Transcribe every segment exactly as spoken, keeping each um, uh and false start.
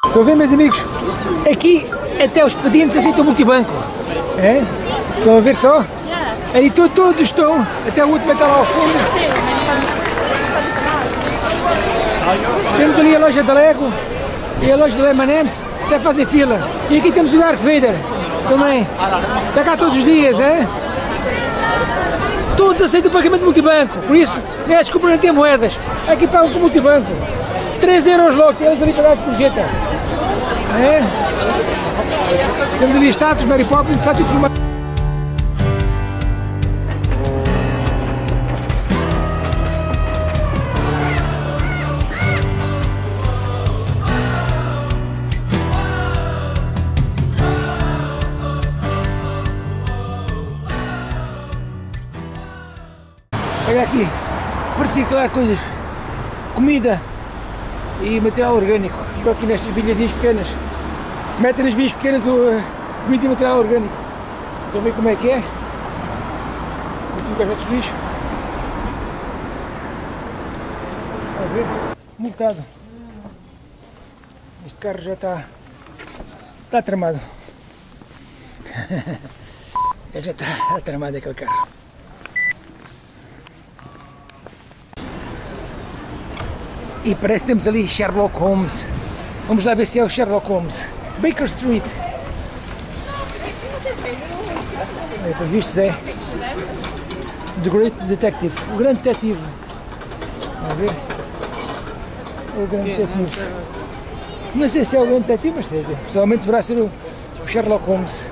Estão a ver, meus amigos? Aqui até os pedintes aceitam multibanco. É? Estão a ver só? Aí to, todos estão, até o último está lá ao fundo. Temos ali a loja da Lego e a loja da M and M's, até fazem fila. E aqui temos o Darth Vader também. Está cá todos os dias, é? Todos aceitam o pagamento de multibanco, por isso nem é desculpa, nem tem moedas. Aqui pagam com multibanco. três euros logo, temos ali para dar de gorjeta. É? Temos ali estátuas, Mary Poppins, está tudo filmado. Olha aqui, para reciclar coisas, comida e material orgânico. Ficam aqui nestas bilhazinhas pequenas. Metem nas bilhas pequenas o comida e material orgânico. Estão a ver como é que é? Com o caixote de lixo. A ver? Multado. Este carro já está, está tramado. Ele já está tramado aquele carro. E parece que temos ali Sherlock Holmes. Vamos lá ver se é o Sherlock Holmes. Baker Street. É, para vistos é The Great Detective. O grande detetive. Vamos ver. O grande detetive. Não sei se é o grande detetive, mas pessoalmente deverá ser o, o Sherlock Holmes.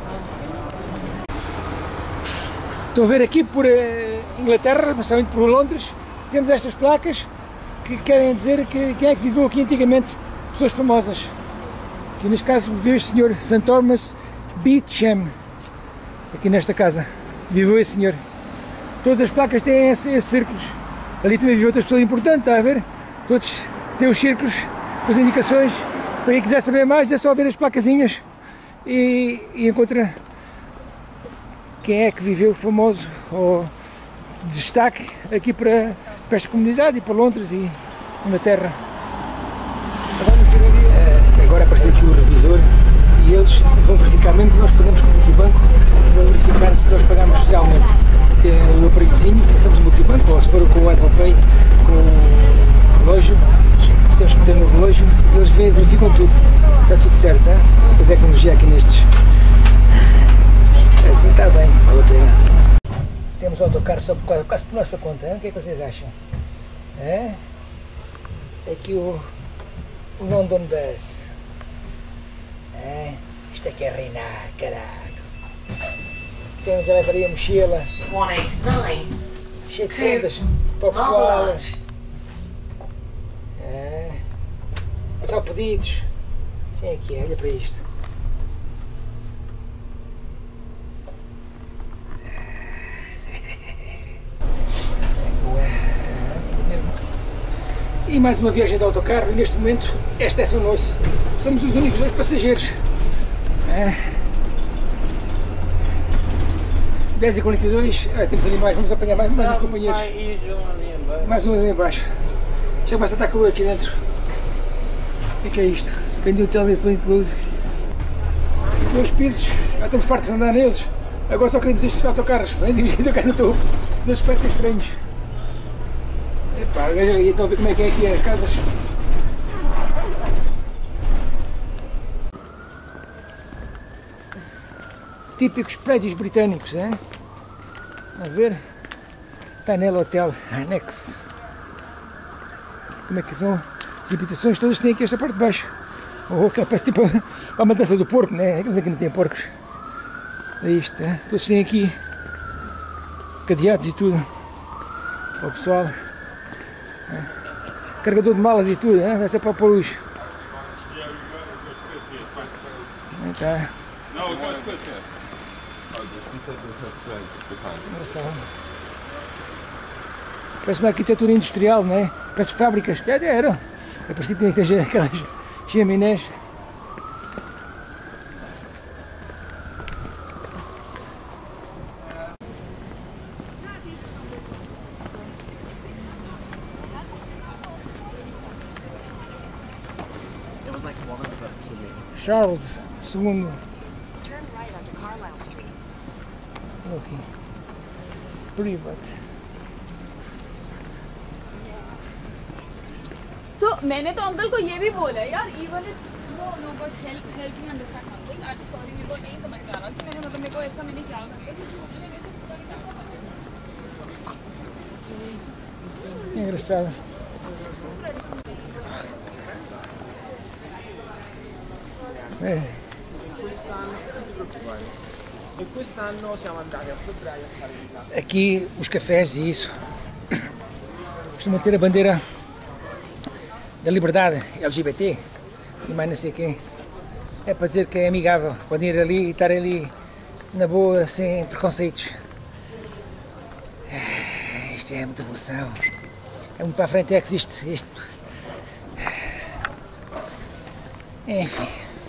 Estão a ver aqui por uh, Inglaterra, principalmente por Londres, temos estas placas que querem dizer que quem é que viveu aqui antigamente, pessoas famosas. Aqui neste caso viveu este senhor, Sir Thomas Beecham, aqui nesta casa, viveu esse senhor. Todas as placas têm esses, esses círculos. Ali também viveu outras pessoas importantes, está a ver? Todos têm os círculos, com as indicações. Para quem quiser saber mais é só ver as placazinhas e, e encontra quem é que viveu famoso ou destaque aqui para, para esta comunidade e para Londres e Inglaterra. Agora apareceu aqui o revisor e eles vão verificar, mesmo que nós pagamos com o multibanco, vão verificar se nós pagamos realmente. Tem o aparelhozinho, passamos o multibanco, ou se for com o Apple Pay, com o relógio, temos que meter no relógio, eles verificam tudo, está tudo certo, hein? Toda a tecnologia aqui nestes. Assim está bem, vale a pena. Temos o autocarro só por, quase por nossa conta, hein? O que é que vocês acham? É? Aqui o, o London Bus. É? Isto é que é reinar, caralho. Temos a levaria mochila. Cheio de coisas para o pessoal. É. Só pedidos. Sim, aqui, olha para isto. E mais uma viagem de autocarro e neste momento esta é nosso. Somos os únicos dois passageiros. É. dez e quarenta e dois, ah, temos ali mais, vamos apanhar mais, mais uns companheiros. Mais um ali em baixo. Já começa a estar calor aqui dentro. O que é, que é isto? Vem de um telefone de luz. Dois pisos, já estamos fartos de andar neles. Agora só queremos estes autocarros. Vem dividido cá no topo. Dois aspectos estranhos. Epá, estão a ver como é que é aqui as casas. Típicos prédios britânicos, é? A ver? Tanel Hotel Annex. Como é que são? As habitações todas têm aqui esta parte de baixo. Ou aquela parece tipo a matança do porco, né? Aqueles aqui não têm porcos. É isto, é? Todos têm aqui cadeados e tudo. Para o pessoal. É. Carregador de malas e tudo, é? Vai ser para pôr o lixo. É, tá. Parece uma arquitetura industrial, não é? Parece fábricas, já deram. É preciso que tem aquelas chaminés. It was like one of them to me. Charles segundo. Turn right onto Carlisle Street. Okay. Private. So मैंने तो अंकल को ये भी बोला यार even if no no but help help me understand something. I'm sorry मेरे को नहीं समझ में आ रहा कि मैंने मतलब मेरे को ऐसा मैंने क्या किया. Engraçado. É. Quest'anno, non ti preoccupare. E quest'anno siamo andati a febbraio a fare il lato. Aqui os cafés e isso costumam ter a bandeira da liberdade L G B T e mais não sei quem. É para dizer que é amigável, podem ir ali e estar ali na boa, sem preconceitos. Isto é muita evolução. É muito para a frente é que existe isto. Enfim.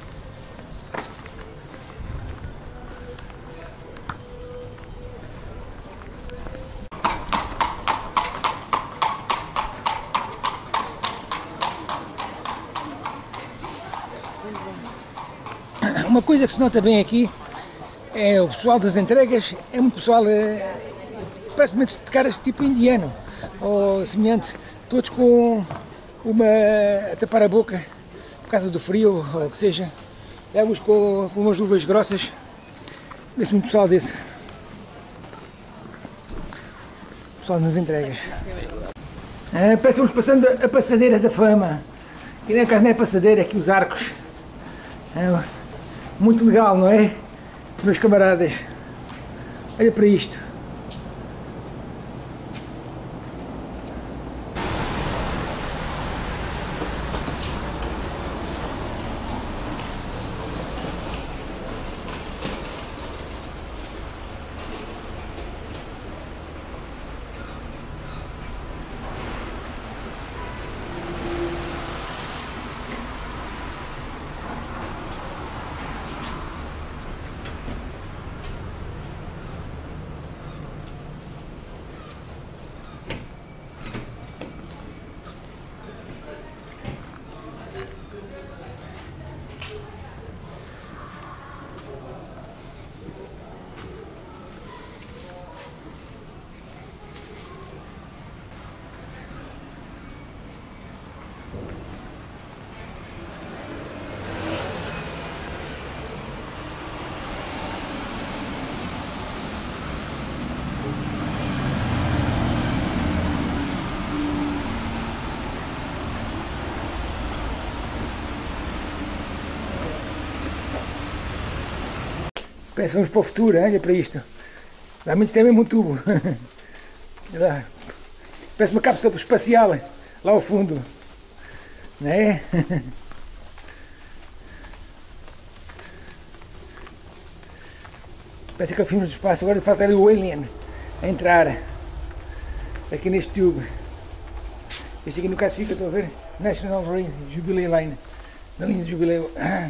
Uma coisa que se nota bem aqui é o pessoal das entregas, é um pessoal é, praticamente de caras tipo indiano ou semelhante, todos com uma a tapar a boca por causa do frio ou o que seja, levamos com, com umas luvas grossas, vê-se muito pessoal desse, pessoal nas entregas. Ah, parece que vamos passando a passadeira da fama, que nem acaso não é passadeira, é aqui os arcos. Ah, muito legal, não é, meus camaradas? Olha para isto. Parece que vamos para o futuro, olha para isto. Realmente isto é mesmo um tubo. Parece uma cápsula espacial lá ao fundo. Não é? Parece que é o filme do espaço. Agora falta ali o alien a entrar aqui neste tubo. Este aqui no caso fica, estão a ver? National Rail Jubilee Line. Na linha de jubileu.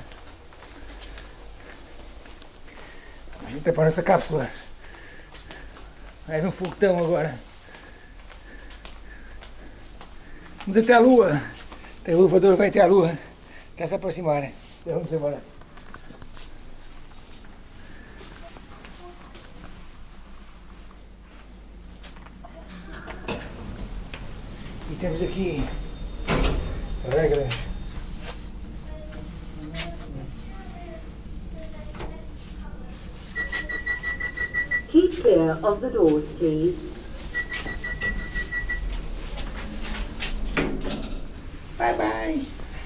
A gente para essa cápsula. Vai ver um foguetão agora. Vamos até a Lua. Tem o elevador, vai até a Lua. Quer se aproximar. Então vamos embora. E temos aqui regras. Keep clear of the doors, please. Bye bye.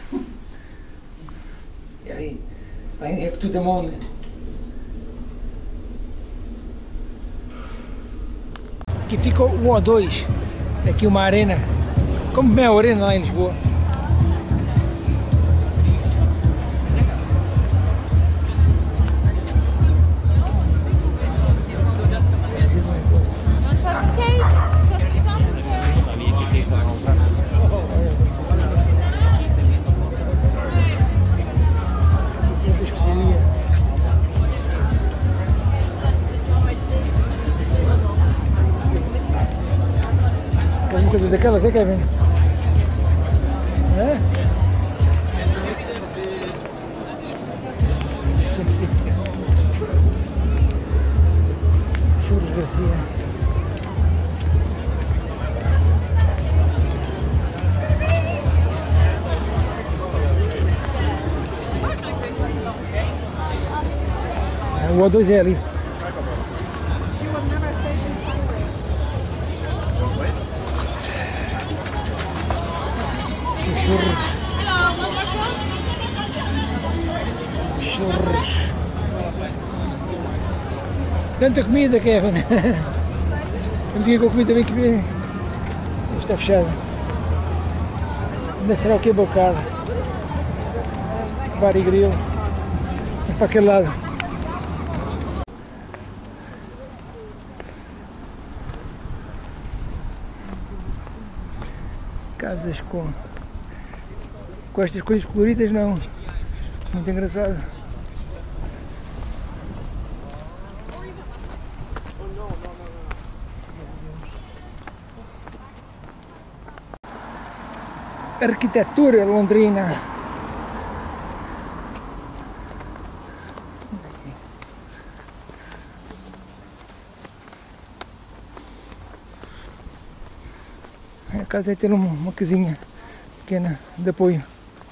E aí, line up to the moon. Aqui ficou um ou dois. Aqui uma arena, como bem a arena lá em Lisboa. Coisa daquelas, é Kevin? É? O O dois é ali. Churros. Churros. Tanta comida, Kevin. Vamos aqui com a comida bem que está fechada. Ainda será o que? Bocado. Bar e grill. Para aquele lado. Casas com, com estas coisas coloridas, não. Muito engraçado. Arquitetura londrina. A casa deve ter uma, uma casinha pequena de apoio.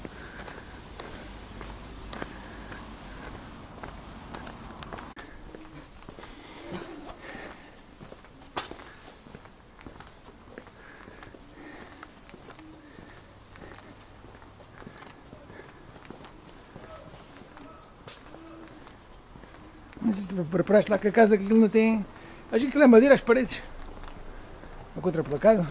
Mas se tu preparaste lá com a casa que aquilo não tem. Acho que aquilo é madeira às paredes. É contraplacado.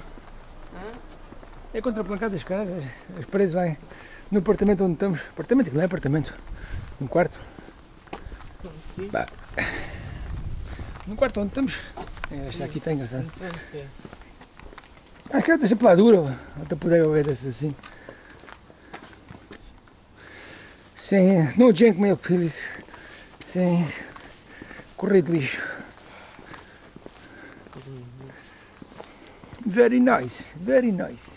É contraplacado as casas, as paredes lá no apartamento onde estamos. Apartamento, aquilo não é apartamento. No quarto. Bah. No quarto onde estamos. É, esta aqui está engraçado. Acho que é dessa peladura, até poder ver dessas assim. Sem. No junk milk pills. Sem correio de lixo. Very nice, very nice.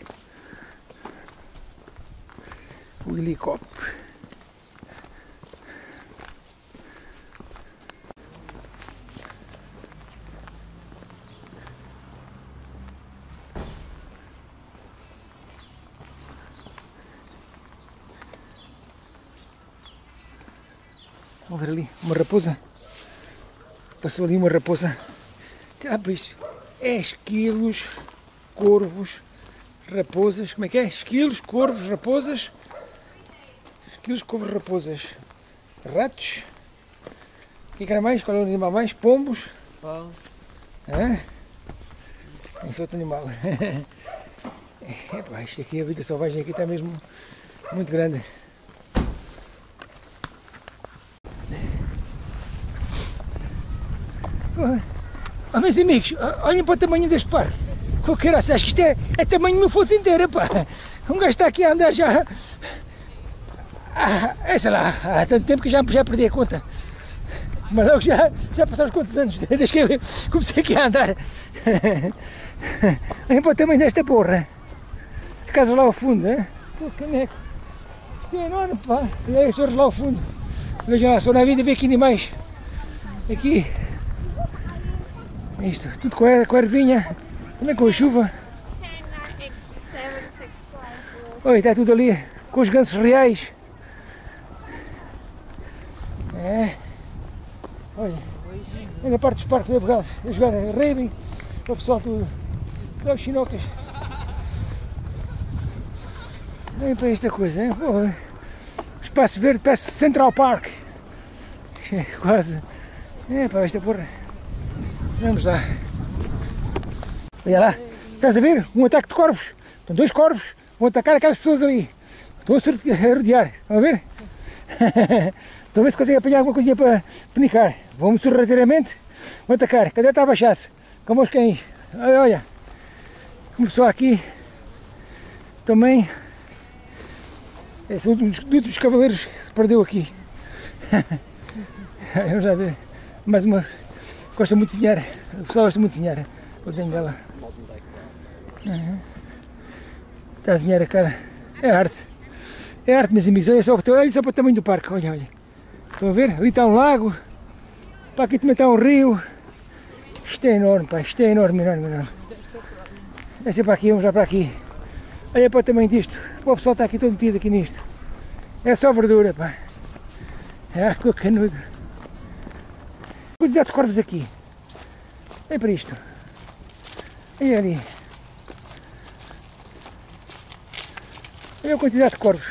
O helicóptero. Vamos ver ali, uma raposa. Passou ali uma raposa. Ah, por isso. É esquilos, corvos, raposas. Como é que é? Esquilos, corvos, raposas. Esquilos, corvos, raposas. Ratos. O que era mais? Qual é o animal mais? Pombos. Pão. Hã? Esse outro animal. Epá, isto aqui, a vida selvagem aqui está mesmo muito grande. Oh, meus amigos, olhem para o tamanho deste parque. Qualquer acho que isto é, é tamanho de uma foto inteira, pá. Um gajo está aqui a andar já. Ah, é, sei lá, há tanto tempo que já, já perdi a conta. Mas logo já, já passaram uns quantos anos, desde que eu comecei aqui a andar. Olhem para o tamanho desta porra. A casa lá ao fundo, hein? O caneco. É enorme, pá. Olha os senhores lá ao fundo. Vejam lá, só na vida ver aqui animais. Aqui. Isto, tudo com a, com a ervinha, também com a chuva. Oi, está tudo ali com os gansos reais. É. Olha, é na parte dos parques abogados, a jogar rugby, o pessoal tudo. Olha os chinocas. Vem para esta coisa, hein? Pô, espaço verde, parece Central Park. É, quase. É para esta porra. Vamos lá. Olha lá, estás a ver? Um ataque de corvos. Estão dois corvos, vão atacar aquelas pessoas ali. Estão a rodear, estão a ver? Estão a ver se conseguem apanhar alguma coisinha para penicar. Vão sorrateiramente, vão atacar. Cadê está abaixado? Como os cães. Olha, olha. Começou aqui também. Esse último dos últimos cavaleiros que se perdeu aqui. Vamos já ver. Mais uma. Gosta muito de desenhar, o pessoal gosta muito de desenhar o desenho dela. Uhum. Está a desenhar a cara. É arte. É arte, meus amigos. Olha só, olha só para o tamanho do parque. Olha, olha. Estão a ver? Ali está um lago. Para aqui também está um rio. Isto é enorme, pá. Isto é enorme, enorme, enorme. É sempre para aqui, vamos já para aqui. Olha para o tamanho disto. O pessoal está aqui todo metido aqui nisto. É só verdura, pá. É arco canudo. Quantidade de corvos aqui. Olha para isto. Olha ali. Olha a quantidade de corvos.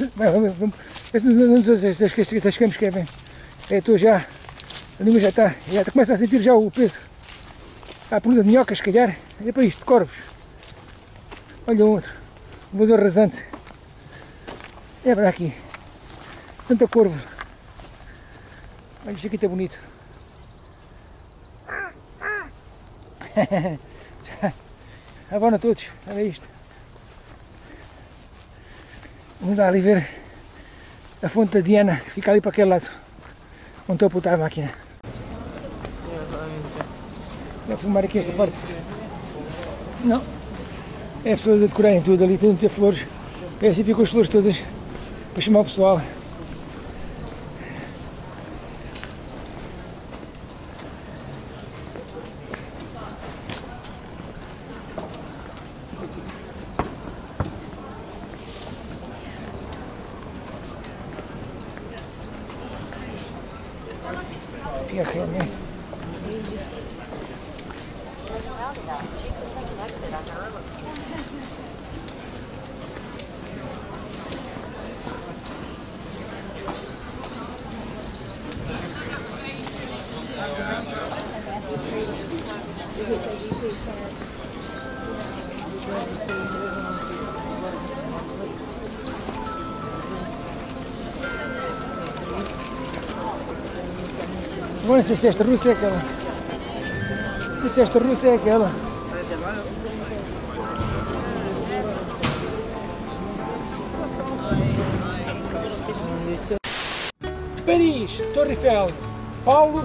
As camas que é bem. Eu estou já. A língua já está. Já começa a sentir já o peso. Há a pergunta de minhocas, se calhar. Olha para isto, de corvos. Olha o outro. Um voador rasante. É para aqui. Tanta corvo. Olha, isto aqui está bonito. Abona todos, olha isto. Vamos lá ali ver a fonte da Diana, que fica ali para aquele lado, onde estou a apontar a máquina. Vou filmar aqui esta parte. Não. É pessoas a decorarem tudo ali, tudo a ter flores. É assim, ficam as flores todas para chamar o pessoal. Fica realmente. Agora não sei se esta russa é aquela. Não sei se esta russa é aquela. Paris, Torre Eiffel, Paulo,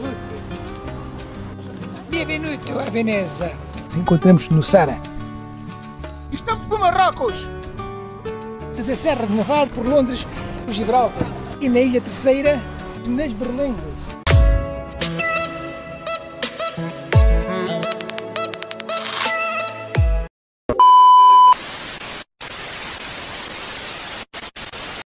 Benvenuto a Veneza. Nos encontramos no Sara. Estamos no Marrocos. Da Serra de Navarra por Londres, por Gibraltar. E na Ilha Terceira, nas Berlengas.